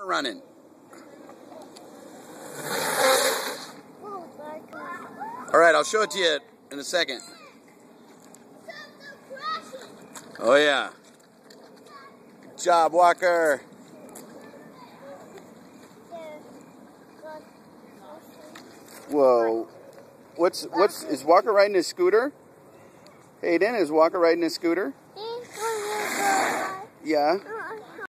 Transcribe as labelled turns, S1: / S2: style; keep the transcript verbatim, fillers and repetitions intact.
S1: running. All right, I'll show it to you in a second. Oh yeah. Good job, Walker. Whoa. What's what's is Walker riding his scooter? Hayden, is Walker riding his scooter? Yeah.